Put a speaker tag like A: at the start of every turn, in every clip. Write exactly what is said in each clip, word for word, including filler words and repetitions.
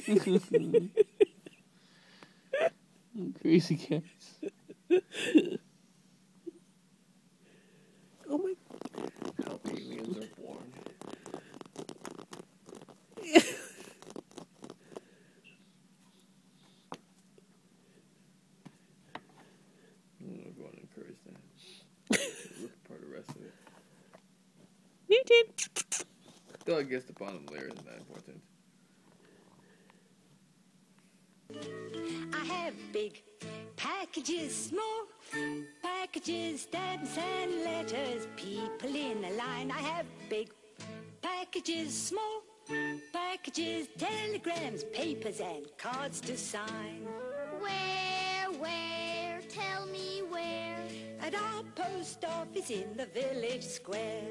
A: Crazy cats.
B: Oh my.
A: How aliens are born. I'm not going to encourage that. Look for the rest of it.
B: Newton.
A: Though I guess the bottom layer is not important.
C: I have big packages, small packages, stamps and letters, people in a line. I have big packages, small packages, telegrams, papers and cards to sign.
D: Where, where, tell me where?
C: At our post office in the village square.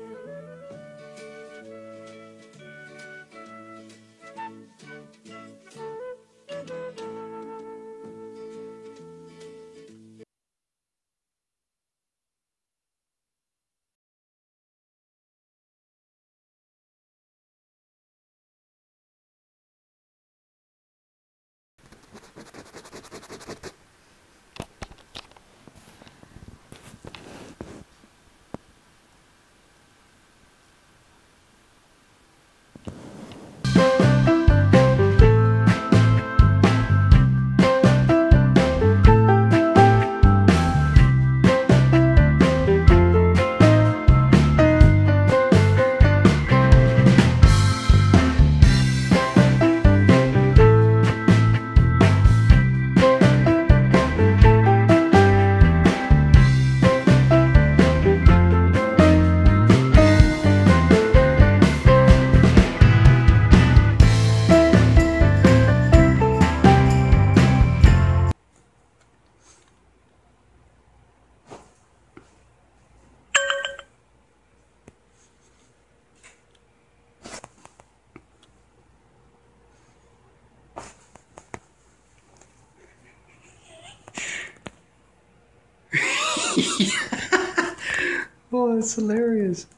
E: Oh, that's hilarious.